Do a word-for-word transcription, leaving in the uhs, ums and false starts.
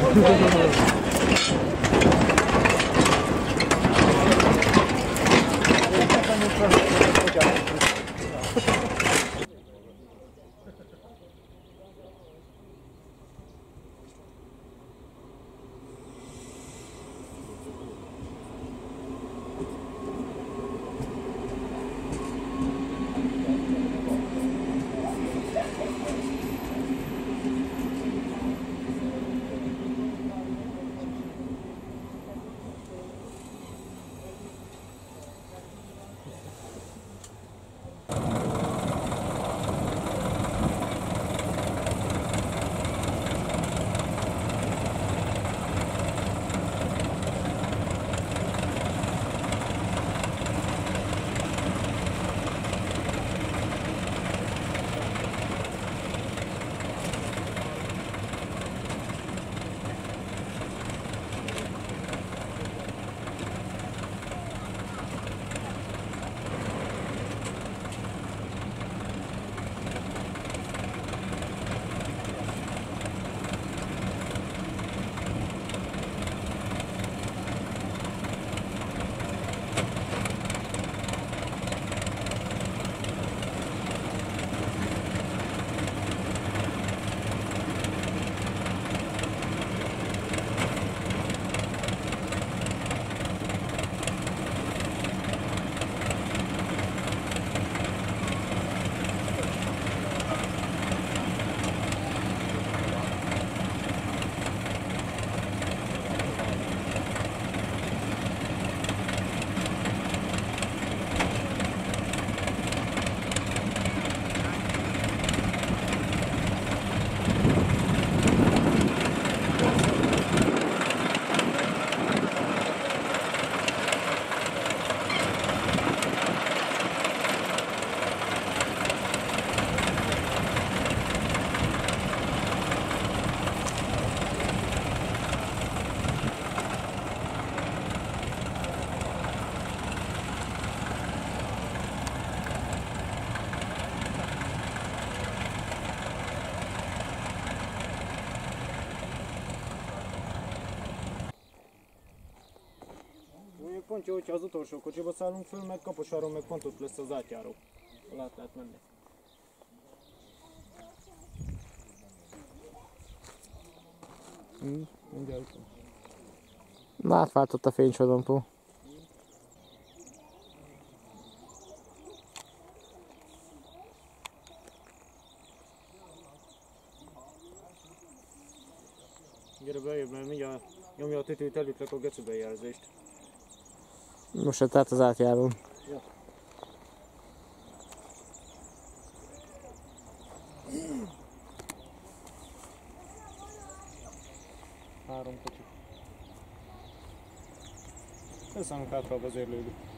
Pont jó, hogyha az utolsó kocsiba szállunk föl, meg Kaposváron meg pont ott lesz az átjáró. Át lehet menni. Hmm, mindjárt. Na, átváltott a fénysorompó. Gyere beljebb, mert mindjárt nyomja a tütőt, elütlek a gecibe jelzést. Most jött át az átjárón. Ja. Három kocsi. Elszállunk hátra a vezérlőbe.